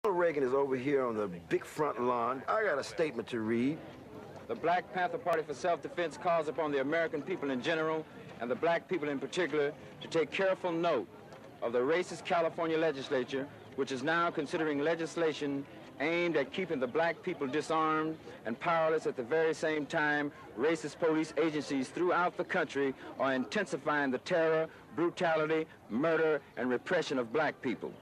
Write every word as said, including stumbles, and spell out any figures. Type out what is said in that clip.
Reagan is over here on the big front lawn. I got a statement to read. The Black Panther Party for Self-Defense calls upon the American people in general and the black people in particular to take careful note of the racist California legislature, which is now considering legislation aimed at keeping the black people disarmed and powerless. At the very same time, racist police agencies throughout the country are intensifying the terror, brutality, murder, and repression of black people.